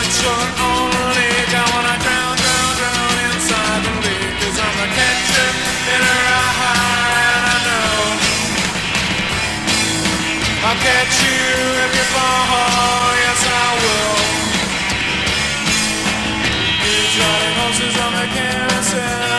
short on the lake. I wanna drown, drown, drown inside the lake. 'Cause I'm a catcher in a ride, and I know I'll catch you if you fall. Yes, I will. He's riding horses on the canvas.